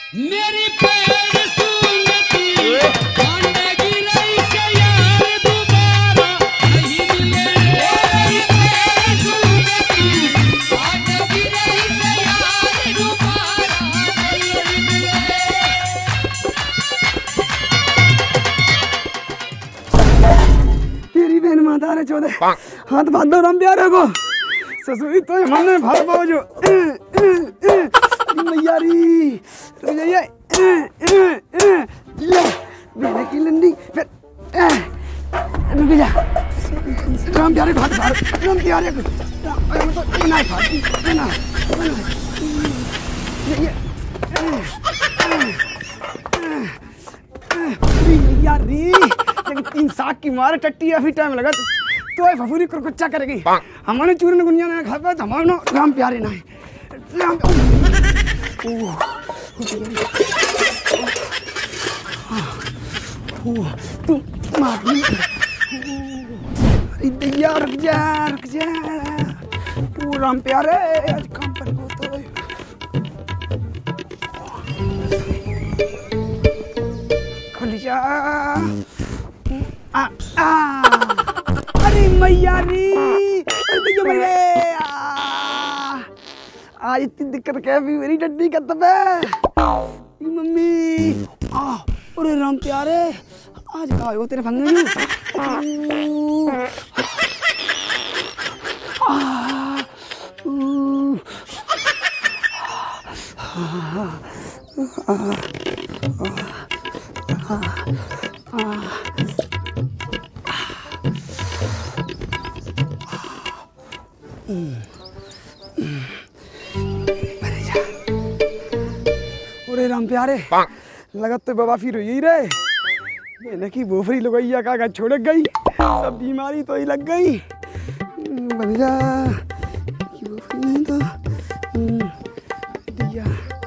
मेरी पैर सुनती मांडेगी रही से यार दोबारा नहीं मिले। मेरी पैर सुनती मांडेगी रही से यार दोबारा नहीं मिले। तेरी बहन माता रे चौदह हाथ बांध दो राम प्यारे को ससुरी तो हमने भाग पाओ जो मैयारी रुक जाइए ले बेने की लंडी फिर रुक जा राम प्यारे भाग भाग राम प्यारे को तो ना भाग ना ये मैयारी लेकिन 3 साग की मार टट्टी अभी टाइम लगा तो ये फफूरी कुरकुच्चा करेगी हमारे चूरन गुनिया ने खा पाया हमारे राम प्यारे ना है राम तू मार दैया रुक जा ओ राम प्यारे आज काम पर को तो खुल जा अरे मैयारी अरे दैया मरे आज इतनी दिक्कत क्या भी मेरी डड्डी खत्म है मम्मी अरे राम प्यारे आज कहा हो तेरे फंगे में राम प्यारे लगत तो बाबा फिर यही रहे मैंने की बोफरी लगैया का छोड़ गई सब बीमारी तो ही लग गई बन जा बोफरी तो दिया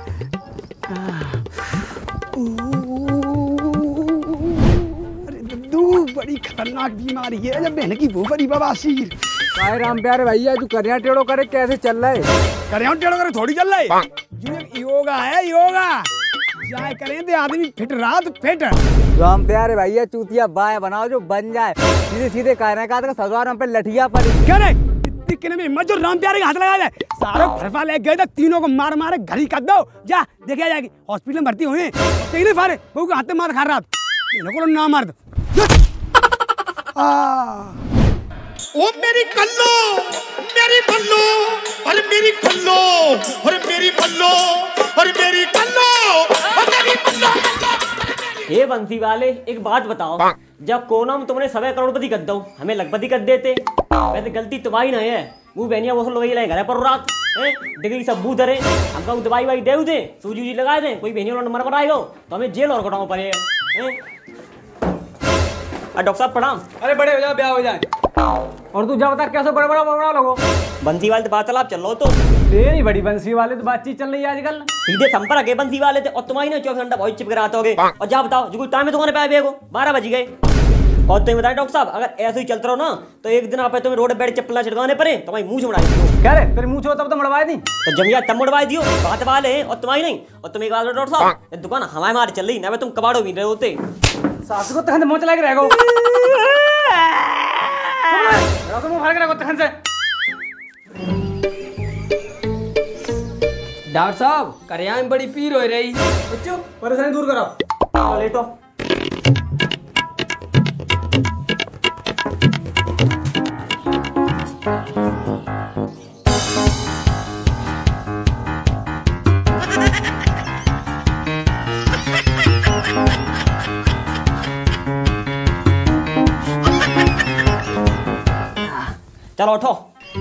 अरे दद्दू बड़ी खतरनाक बीमारी है जब बहन की बोफरी बवासीर काय राम प्यारे भैया तू करिया टेढ़ो करे कैसे चल रहा है करिया टेढ़ो करे थोड़ी चल रहा है योगा है योगा जाए करें तो आदमी फिट रात फिट राम प्यारे भैया चूतिया बाय बनाओ जो बन जाए सीधे सीधे कहने का सजवार हम पे लठिया पड़ी क्या रे इतनी किने में हिम्मत जो राम प्यारे के हाथ लगा जाए सारे फरफा ले गए तक तीनों को मार मारे घर ही कर दो जा देखा जाएगी हॉस्पिटल में भर्ती हुए तीनों फारे बहू के हाथ में मार खा रहा इन्हों को ना मार दो ओ मेरी कल्लो मेरी बल्लो और मेरी कल्लो और मेरी बल्लो और मेरी कल्लो और मेरी बल्लो। हे बंसी वाले एक बात बताओ जब कोना में तुमने 1.25 करोड़पति कर दो हमें लखपति कर देते वैसे गलती तुम्हारी नहीं है वो बहनिया वो लोग घर पर रात डिग्री सब बूथ रहे हमका दवाई वाई दे दे सूजी वूजी लगाए दे कोई बहनिया नंबर पर आएगा तो हमें जेल और कटाना पड़ेगा। डॉक्टर साहब प्रणाम। अरे बड़े हो जाओ ब्याह हो जाए और तू जा बता कैसे बड़ा लोगो बंसी वाले तो बात चला चल लो तो तेरी बड़ी बंसी वाले तो बातचीत चल रही है आजकल सीधे संपर्क है बंसी वाले थे और तुम्हारी ना 24 घंटा बहुत चिप कर आते होगे और जा बताओ जो टाइम है तुम्हारे पे 12 बज गए और तुम्हें बताया डॉक्टर साहब अगर ऐसे ही चलते रहो ना तो एक दिन आप तुम्हें रोड पे बैठ चप्पल छिड़काने पड़े तुम्हारी मुंह से मुड़ाई दियो। क्या रे तेरी मुंह से तब तो मुड़वाई दी तो जमिया तब मुड़वाई दियो बात वाले हैं और तुम्हारी नहीं और तुम एक बात डॉक्टर साहब दुकान हमारे मारे चल रही ना तुम कबाड़ो भी रहे होते सासू को तहन मोच लग रहेगा डॉक्टर साहब करिया में बड़ी पीर हो रही बच्चों परेशानी दूर करो लेटो चलो उठो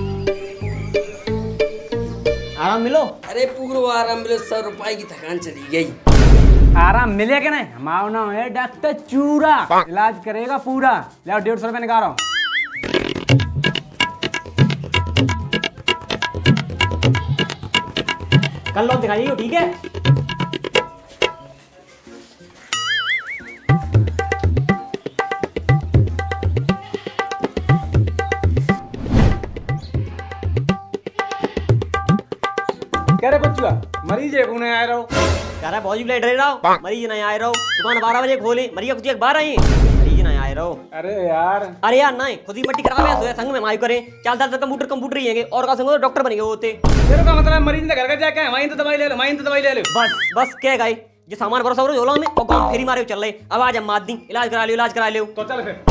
आराम मिलो। अरे पूरा आराम मिलो 100 रुपए की थकान चली गई। आराम मिलेगा नहीं हमारा नाम है डॉक्टर चूरा इलाज करेगा पूरा ले 150 रुपए निकाल रहा हूँ। कल लोग दिखाइएगा ठीक है। क्या रे बच्चुआ मरीज है कौन आया रहो कह रहा बहुत लेट रहे रहो, मरीज नहीं आए रहो, दुकान 12 बजे खोली, मरीज कुछ 12 ही मरीज नहीं आए रहो। अरे यार नहीं खुद ही पट्टी करा है संग में माई करे 4 साल तक कंप्यूटर ही है और का संग डॉक्टर बन गए होते। तेरे का मतलब मरीज ने घर का जाके वहीं तो दवाई ले लो, वहीं तो दवाई ले लो। बस क्या गाई जो सामान भरोसा हो झोला में और गांव फेरी मारे चल रहे, अब आज हम मार दी, इलाज करा लियो। तो चल फिर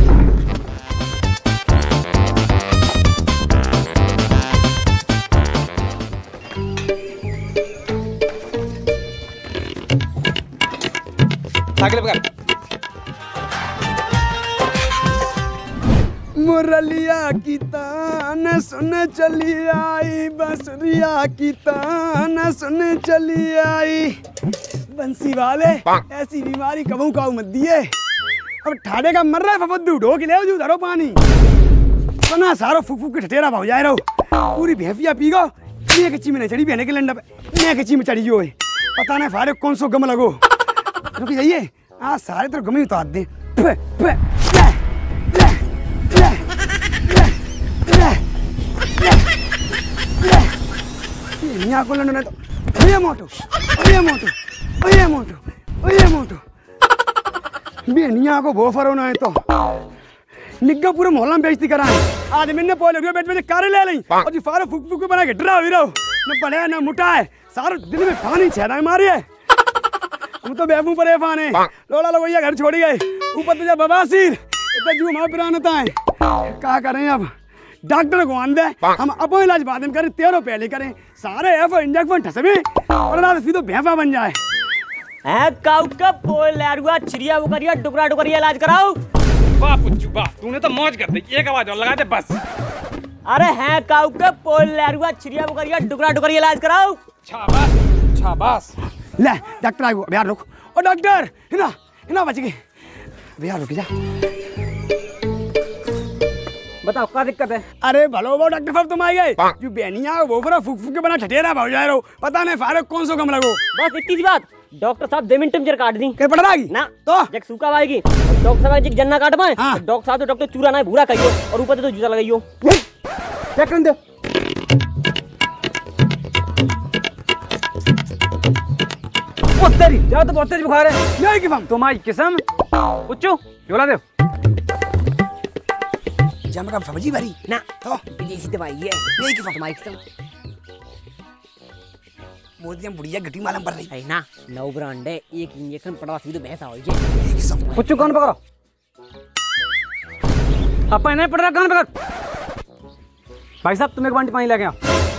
साइकिल पकड़। मुरलिया की तान सुन चली आई, बसरिया की तान सुन चली आई। बंसी वाले ऐसी बीमारी कबू काऊ मत दिए, अब ठाडे का मर रहा है फफद्दू, ढोक ले जो धरो पानी सना सारो फूक फूक के ठटेरा भाव जाए रहो, पूरी भैंसिया पी गो। मैं कच्ची में नहीं चढ़ी बहने के लंडा पे, मैं कच्ची में चढ़ी जो है, पता नहीं फारे कौन सो गम लगो। रुक जाइए आज सारे तो गम ही उतार दे। यहाँ को लंडन है तो ये मोटो बेनिया को भोफर होना है तो निग्गा पूरे मोहल्ला में बेइज्जती कराए। आज मैंने पहले बेच में कार ले ली और जी फारो फूक फूक बना के डरा विरो न बढ़िया न मुटा है, सारे दिन में पानी छेड़ा मारी है। हम तो बेबू पर फाने लोला लोगैया घर छोड़ी गए, ऊपर तो जब बवासीर इतना जू मां पिरानता है। क्या करें अब, डॉक्टर को आन दे, हम अपो इलाज बाद में करें, तेरो पहले करें, सारे एफ इंजेक्शन ठसबे और ना सीधो भैंसा बन जाए। है काउ का पोल लरुआ छिरिया वो करिया टुकड़ा टुकड़िया इलाज कराओ। वाह पुच्चू वाह, तूने तो मौज कर दी, एक आवाज और लगा दे बस। अरे है काउ का पोल लरुआ छिरिया वो करिया टुकड़ा टुकड़िया इलाज कराओ। शाबाश ले डॉक्टर आगो बिहार रुक, ओ डॉक्टर हिना बच गए, बिहार रुक जा। बताओ क्या दिक्कत है? अरे भलो वो डॉक्टर साहब तुम आ गए, जो बेनिया वो पूरा फूक फूक के बना ठठेरा भाव जाए रहो, पता नहीं फारे कौन सो कम लगो। बस इतनी सी बात, डॉक्टर साहब 2 मिनट में काट दी क्या पड़ रहा ना तो जब सूखा आएगी डॉक्टर साहब जी जन्ना काट पाए। हाँ। डॉक्टर साहब तो डॉक्टर चूरा ना भूरा कहियो और ऊपर से तो जूता लगाइयो। चेक कर दे। तेरी जा तो बहुत तेज बुखार है। नहीं कि हम तुम्हारी किस्म पुच्चू झोला दे। जम का फौजी भरी ना तो विदेशी दवाई है नहीं कि हम तुम्हारी किस्म मोदी हम बुढ़िया गटी मालूम पड़ रही है ना, नौ ब्रांड है, एक इंजेक्शन पड़वा सीधे भैंसा हो जाए। कि हम पुच्चू कौन पकड़ो, अपन नहीं पड़ रहा, कौन पकड़। भाई साहब तुम एक बाल्टी पानी लेके आओ।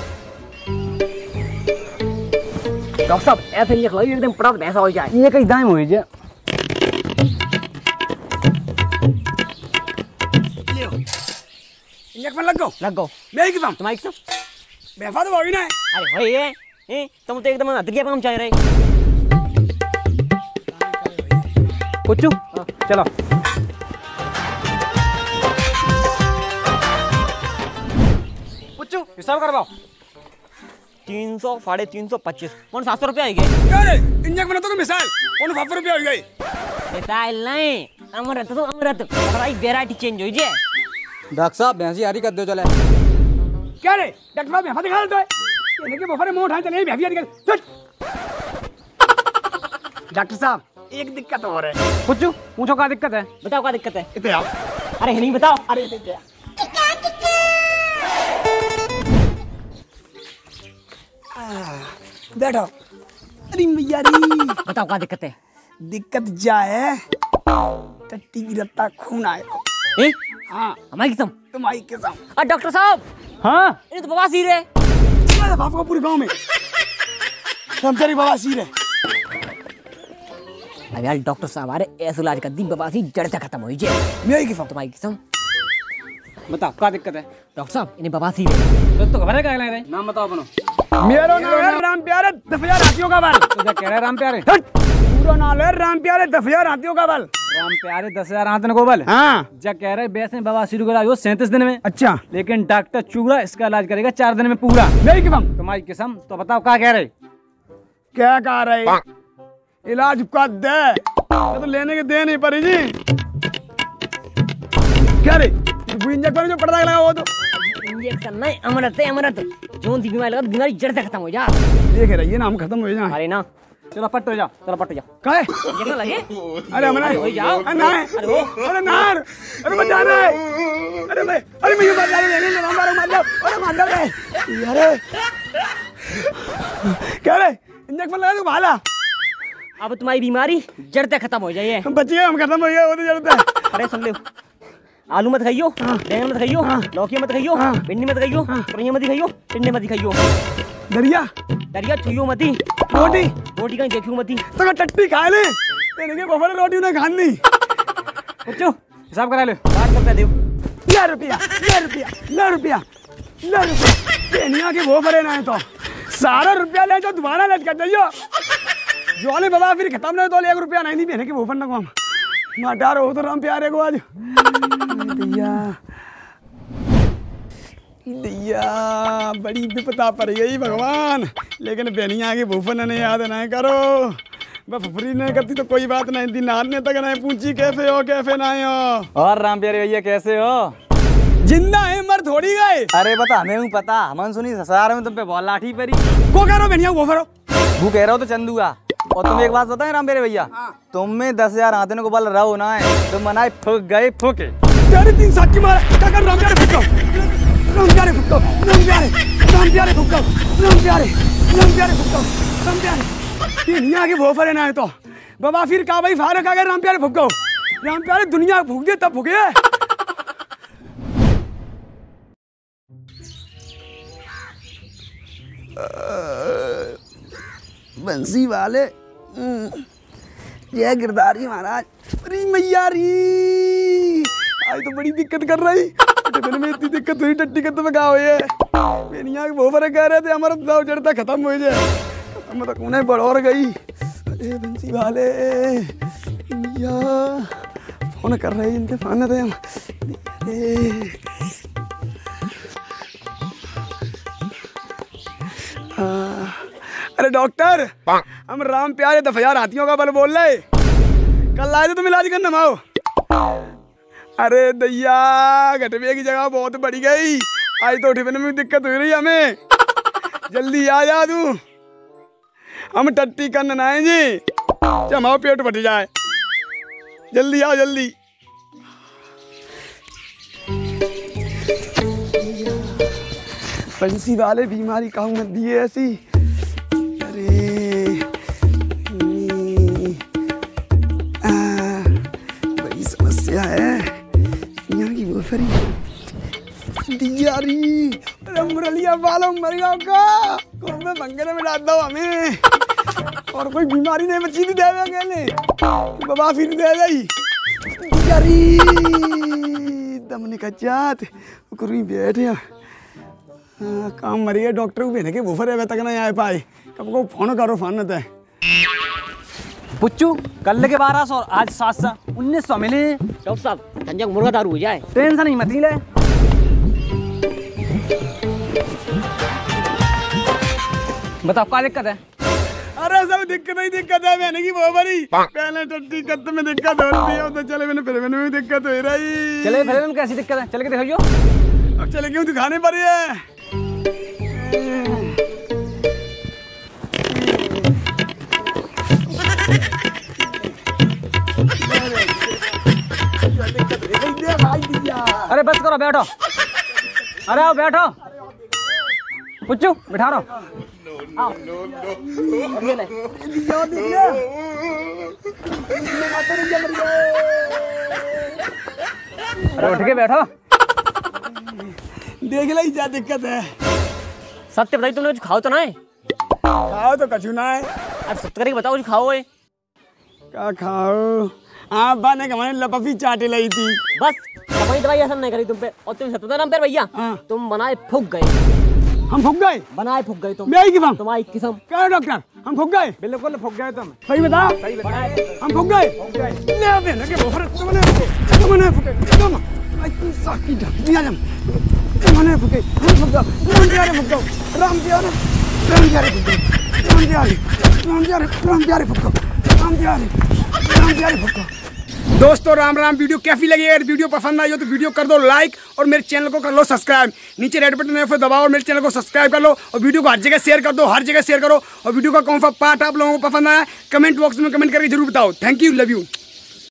डॉक्टर साहब ऐसे इंजेक्शन लगाइए एकदम पड़ा भैंसा हो जाए। ये कहीं दाएं हुई जे इंजेक्शन लग गो मैं कि हम तुम्हारी किस्म बेफा तो होगी ना। अरे भाई ये तुम तो एकदम अदगिया काम चाह रहे। पुच्चू चलो। पुच्चू हिसाब करवाओ। 300 350 25 कौन 700 रुपया आएंगे। क्या रे इंजेक्शन तो मिसाल कौन 500 रुपया हो गई। मिसाल नहीं अमृत तो अमृत भाई वैरायटी चेंज हो जाए। डॉक्टर साहब भैंसी हरी कर दो चले। क्या रे डॉक्टर साहब बेफा दिखा दो ये के बफरे मोट है चले भैंसी कर। डॉक्टर साहब एक दिक्कत और है। पुच्चू पूछो क्या दिक्कत है? बताओ क्या दिक्कत है? इतने आओ। अरे नहीं बताओ। अरे इतने बैठो। अरे मैया री बताओ क्या दिक्कत है? दिक्कत जाए टट्टी की रत्ता खून आए। ए हाँ हमारी किस्म तुम्हारी किस्म। डॉक्टर साहब हाँ ये तो बवासीर है। आपको पूरे गांव में हम तेरी बवासीर है। अब यार डॉक्टर साहब आ रहे ऐसा इलाज कर दी बवासीर जड़ से खत्म हो जाए। मेरी किस्म तुम्हारी किस्म बताओ क्या दिक्कत है? डॉक्टर साहब इन्हें बवासीर है। तो घबरा क्या लग रहा है? नाम बताओ अपनो। मेरा नाम है राम प्यारे 10,000 हाथियों का बल। तो क्या कह रहा है राम प्यारे? पूरा नाम है राम प्यारे 10,000 हाथियों का बल। राम प्यारे 10,000 हाथन को बल। हाँ जा कह रहे वैसे बवासीर का इलाज हो 37 दिन में, अच्छा लेकिन डॉक्टर चूड़ा इसका इलाज करेगा 4 दिन में पूरा। मेरी किस्म। तुम्हारी किस्म। तो बताओ क्या कह रहे? क्या कह रहे इलाज का दे तो लेने के दे नहीं पड़ी जी। क्या रे इंजेक्शन जो पड़ता लगा वो तो इंजेक्शन नहीं अमृत है अमृत। जो सी बीमारी लगा बीमारी जड़ से खत्म हो जा। देख रही है ना हम खत्म हो जाए। अरे ना चलो पट्ट हो जाओ। चलो पट जाओ। काहे ये ना लगे। अरे हमने हो जाओ। अरे ना अरे वो अरे ना अरे मत जाना अरे मैं ये बात जाने देने ना मारो मार दो अरे मार दो अरे क्या रे इंजेक्शन लगा दो भाला। अब तुम्हारी बीमारी जड़ से खत्म हो जाए। हम बच गए हम खत्म हो गए वो तो जरूरत है। अरे सुन ले आलू मत खाइयो, बैंगन मत खाइयो, लौकी मत खाइयो, भिंडी मत खाइयो, तुरैया मत खाइयो, टिंडे मत खाइयो, दरिया दरिया छुइयो मती, रोटी रोटी कहीं देखियो मती। तो टट्टी खा ले तेरे के बफर रोटी उन्हें खानी। बच्चो हिसाब करा लो। 8 रुपया दो। ले रुपया ले रुपया ले रुपया ले रुपया दुनिया के वो फरे ना है तो सारा रुपया ले जाओ दोबारा लट कर दियो जो वाले बाबा फिर खत्म नहीं तो 1 रुपया नहीं पहने के वो फरना को हम माटा रहो तो राम प्यारे को आज दैया दैया बड़ी विपदा पड़ गई भगवान। लेकिन बेनिया के भूफन ने याद नहीं करो बफरी नहीं करती तो कोई बात नहीं दिन आने तक नहीं पूछी कैसे हो कैसे नहीं हो। और राम प्यारे भैया कैसे हो? जिंदा है मर थोड़ी गए। अरे बता हमें हूँ पता हमन सुनी ससुराल में तुम पे बहुत लाठी पड़ी। को कह रहे हो बेनिया वो फरो वो कह रहे हो तो चंदूगा। और तुम एक बात बताए राम प्यारे भैया तुम में 10,000 आते को बल रहो ना है तुम मनाए फूक गए फूके तेरे 3 साल की मार क्या कर राम प्यारे फुटो राम प्यारे फुटो राम प्यारे राम प्यारे फुटो राम प्यारे राम प्यारे फुटो राम प्यारे दुनिया के वो फरे ना है तो बाबा फिर का भाई फारक आ गए राम प्यारे फुटो राम प्यारे दुनिया फूक दे तब फूके। बंसी वाले जय गिरधारी महाराज। अरे मैया री आज तो बड़ी दिक्कत कर रही टिफिन में इतनी दिक्कत हुई टट्टी कत में हुई है बेनिया के बहुत कह रहे थे हमारा दाव चढ़ता खत्म हो जाए हम तो उन्हें बढ़ोर गई। अरे बंसी वाले मैया फोन कर रहे इनके फोन थे हम। अरे डॉक्टर हम राम प्यारे दफयार हाथियों का बल बोल रहे कल आए थे तुम इलाज करने माओ। अरे दैया घटवे की जगह बहुत बढ़ गई आज तो उठने में दिक्कत हो रही हमें जल्दी आ जा तू हम टट्टी करने ना है जी हमारा पेट फट जाए जल्दी आओ जल्दी। बंसी वाले बीमारी कहूँ मत दिए ऐसी। अरे बड़ी समस्या है यहाँ की वो फरी दियारी। अरे मुरलिया वालों मर गया का मैं बंगले में डाल दो हमें और कोई बीमारी नहीं बची थी देवे अकेले बाबा फिर दे गई दियारी दम निकल जात करूँ बैठे काम मरी है डॉक्टर को भेजने के बुफर है तक नहीं आ पाए कब को फोन करो फोन न है पुच्चू कल के 1200 और आज 700 1900 मिले। डॉक्टर साहब संजय मुर्गा दारू हो जाए। टेंशन नहीं मत ले। बताओ क्या दिक्कत है? अरे सब दिक्कत ही दिक्कत है मैंने की वो बड़ी पहले टट्टी कत्त में दिक्कत होती है तो चले मैंने फिर मैंने भी दिक्कत हो रही। चले फिर में कैसी दिक्कत है चल के दिखाइयो। अब चले क्यों दिखाने पर है अरे बस करो बैठो। अरे आओ बैठो पुच्चू बिठा रहा आओ। अरे उठ के बैठो देख ली क्या दिक्कत है। सत्य बताइए तुमने कुछ खाओ तो ना है? खाओ तो कछु ना है। अब सत्य करके बताओ कुछ खाओ है क्या खाओ आप बाने हमारे लपफी चाटे लाई थी बस अपनी दवाई असर नहीं करी तुम पे और तुम सत्य नाम पे भैया तुम बनाए फूक गए। हम फूक गए बनाए फूक गए तुम मेरी किस्म तुम्हारी किस्म क्या डॉक्टर हम फूक गए बिल्कुल फूक गए तुम। सही बताओ सही बताए हम फूक गए ले आते हैं के बोफर तुमने फूके तुम आई साकी दिया जम तुमने फूके हम फूक गए राम प्यारे फूक गए राम प्यारे फूक गए राम प्यारे फूक गए राम प्यारे फूक गए राम प्यारे फूक गए दोस्तों राम राम। वीडियो कैसी लगी? अगर वीडियो पसंद आई हो तो वीडियो कर दो लाइक और मेरे चैनल को कर लो सब्सक्राइब। नीचे रेड बटन है, फिर दबाओ और मेरे चैनल को सब्सक्राइब कर लो और वीडियो को हर जगह शेयर कर दो, हर जगह शेयर करो। और वीडियो का कौन सा पार्ट आप लोगों को पसंद आया कमेंट बॉक्स में कमेंट करके जरूर बताओ। Thank you, love you.